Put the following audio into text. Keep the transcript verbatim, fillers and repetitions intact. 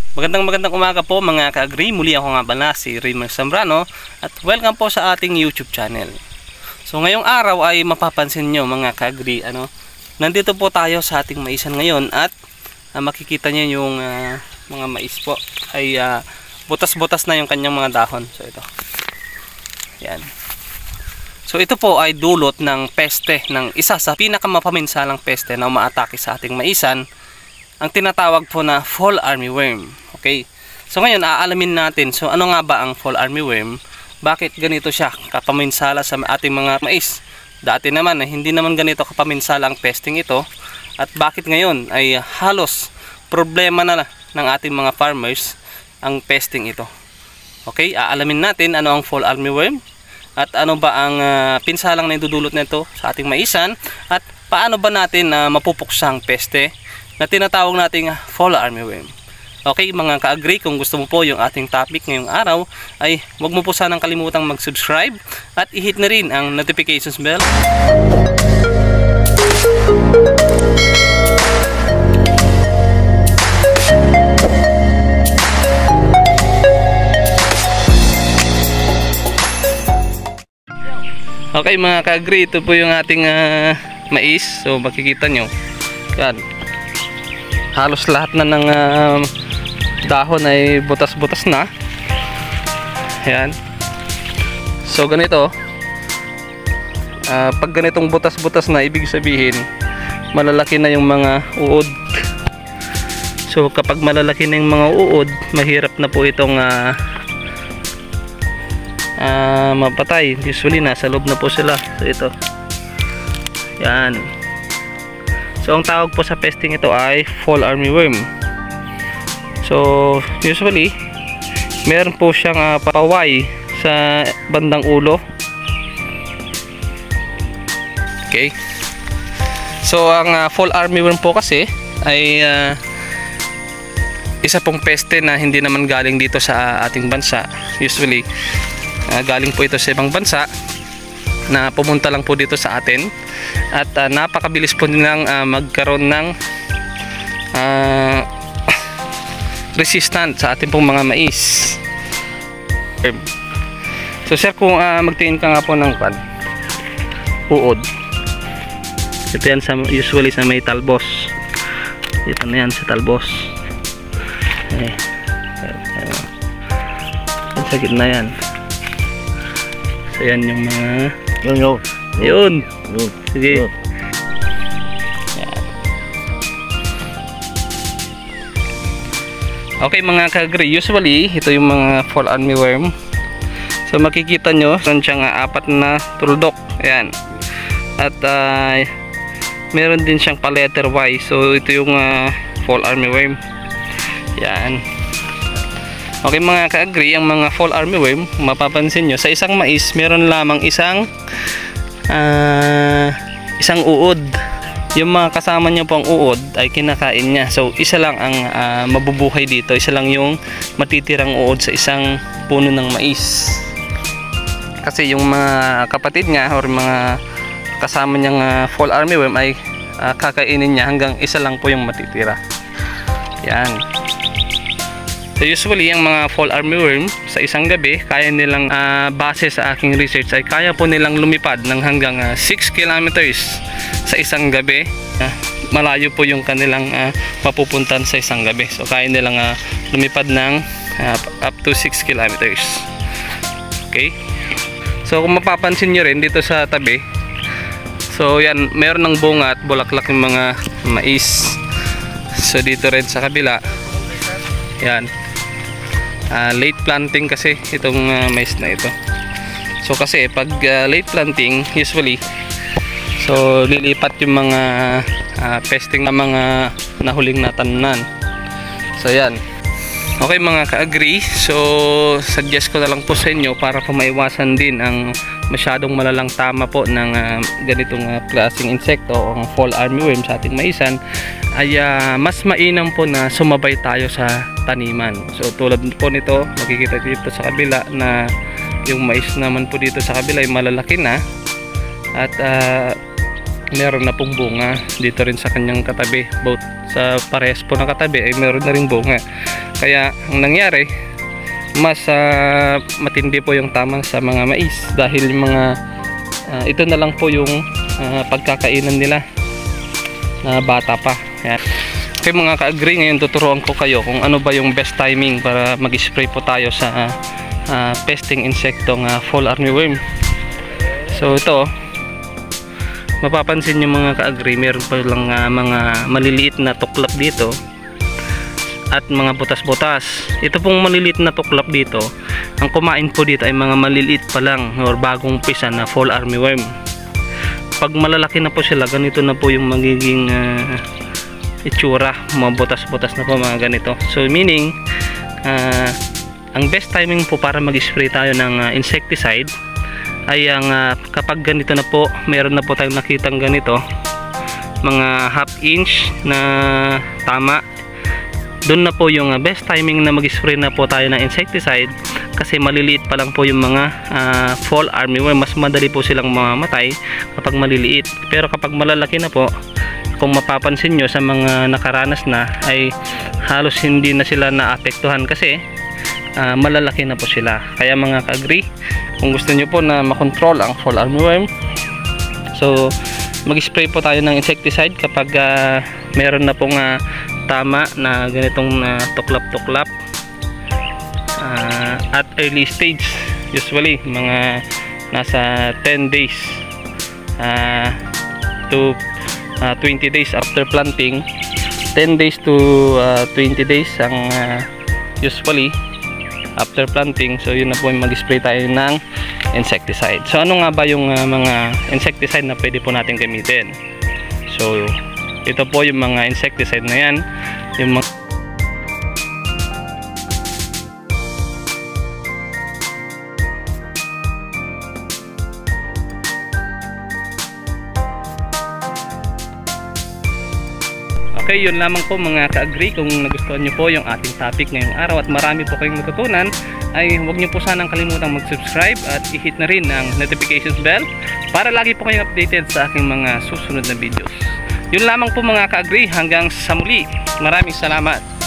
Magandang magandang umaga po mga ka-agree. Muli ako nga pala si Raymond Zambrano at welcome po sa ating YouTube channel. So ngayong araw ay mapapansin nyo mga ka-agree, ano, nandito po tayo sa ating maisan ngayon at uh, makikita nyo yung uh, mga mais po ay uh, butas-butas na yung kanyang mga dahon. So ito. Yan. So ito po ay dulot ng peste, ng isa sa pinakamapaminsalang peste na umaatake sa ating maisan, ang tinatawag po na fall armyworm. Okay. So ngayon aalamin natin, so ano nga ba ang fall armyworm? Bakit ganito siya kapaminsala sa ating mga mais? Dati naman eh, hindi naman ganito kapaminsala ang pesting ito. At bakit ngayon ay halos problema na ng ating mga farmers ang pesting ito? Okay, aalamin natin ano ang fall armyworm at ano ba ang uh, pinsalang na idudulot nito sa ating maisan at paano ba natin uh, mapupuksang peste na tinatawag nating fall armyworm. Okay mga ka-agree, kung gusto mo po yung ating topic ngayong araw ay huwag mo po sanang kalimutang mag-subscribe at i-hit na rin ang notifications bell. Okay mga ka-agree, ito po yung ating uh, mais. So makikita nyo yan, halos lahat na ng uh, dahon ay butas-butas na. Ayan. So ganito, uh, pag ganitong butas-butas na, ibig sabihin malalaki na yung mga uod. So kapag malalaki na yung mga uod, mahirap na po itong uh, uh, mapatay. Usually nasa loob na po sila. So ito, yan. So ang tawag po sa pesting ito ay fall armyworm. So usually meron po siyang uh, paway sa bandang ulo. Okay. So ang uh, fall armyworm po kasi ay uh, isa pong peste na hindi naman galing dito sa ating bansa. Usually uh, galing po ito sa ibang bansa na pumunta lang po dito sa atin at uh, napakabilis po nilang uh, magkaroon ng uh, resistant sa ating pong mga mais. So sir, kung uh, magtingin ka nga po ng pan uod, ito yan sa, usually sa may talbos, ito na yan sa talbos, eh, yan sa gitna yan. So yan yung mga yun yun yun, yun. Sige yun. Okay mga ka-agree, usually ito yung mga fall armyworm. So makikita nyo meron siyang uh, apat na tuldok. Ayan. At uh, meron din siyang pa letter Y. So ito yung uh, fall armyworm. Ayan. Okay mga ka-agree, ang mga fall armyworm, mapapansin nyo sa isang mais meron lamang isang uh, isang uod. Yung mga kasama niya pong uod ay kinakain niya. So isa lang ang uh, mabubuhay dito, isa lang yung matitirang uod sa isang puno ng mais. Kasi yung mga kapatid niya or mga kasama niyang uh, fall armyworm ay uh, kakainin niya hanggang isa lang po yung matitira. Yan. So usually yung mga fall armyworm sa isang gabi, kaya nilang uh, base sa aking research ay kaya po nilang lumipad ng hanggang uh, six kilometers sa isang gabi. Uh, malayo po yung kanilang uh, mapupuntan sa isang gabi. So kaya nilang uh, lumipad ng uh, up to six kilometers. Okay. So kung mapapansin nyo rin dito sa tabi, so yan, meron ng bunga at bulaklak yung mga mais. So dito rin sa kabila, yan. Uh, late planting kasi itong uh, mais na ito. So kasi pag uh, late planting, usually so lilipat yung mga uh, pesting na mga nahuling natanan. So yan. Okay mga ka-agree, so suggest ko na lang po sa inyo para po maiwasan din ang masyadong malalang tama po ng uh, ganitong uh, klaseng insekto o ang fall armyworm sa ating maisan, ay uh, mas mainam po na sumabay tayo sa taniman. So tulad po nito, makikita dito sa kabila na yung mais naman po dito sa kabila ay malalaki na at uh, meron na pong bunga dito rin sa kanyang katabi. Both sa parehas po na katabi ay meron na ring bunga. Kaya ang nangyari, mas uh, matindi po yung tama sa mga mais dahil yung mga uh, ito na lang po yung uh, pagkakainan nila na bata pa. Yan. Okay mga ka-agree, ngayon tuturuan ko kayo kung ano ba yung best timing para mag-spray po tayo sa uh, pesting insektong uh, fall armyworm. So ito, mapapansin nyo mga ka-agree, meron pa lang uh, mga maliliit na tuklap dito at mga butas-butas. Ito pong maliliit na tuklap dito, ang kumain po dito ay mga maliliit pa lang or bagong pisa na fall armyworm. Pag malalaki na po sila, ganito na po yung magiging uh, itsura, mga butas-butas na po mga ganito. So meaning uh, ang best timing po para mag-spray tayo ng uh, insecticide ay ang uh, kapag ganito na po, meron na po tayong nakitang ganito, mga half inch na tama, doon na po yung uh, best timing na mag-spray na po tayo ng insecticide kasi maliliit pa lang po yung mga uh, fall armyworm. Mas madali po silang mamatay kapag maliliit, pero kapag malalaki na po, kung mapapansin nyo sa mga nakaranas na, ay halos hindi na sila naapektuhan kasi uh, malalaki na po sila. Kaya mga ka-agree, kung gusto nyo po na makontrol ang fall armyworm, so mag-spray po tayo ng insecticide kapag uh, meron na pong uh, tama na ganitong uh, tuklap-tuklap uh, at early stage, usually mga nasa ten days uh, to uh, twenty days after planting. Ten days to uh, twenty days ang uh, usually after planting. So yun na po, mag-spray tayo ng insecticide. So ano nga ba yung uh, mga insecticide na pwede po natin gamitin? So ito po yung mga insecticide na yan, yung mga okay, yun lamang po mga ka-agree. Kung nagustuhan nyo po yung ating topic ngayong araw at marami po kayong natutunan, ay huwag nyo po sanang kalimutang mag-subscribe at i-hit na rin ang notifications bell para lagi po kayong updated sa aking mga susunod na videos. Yun lamang po mga ka-agree, hanggang sa muli. Maraming salamat.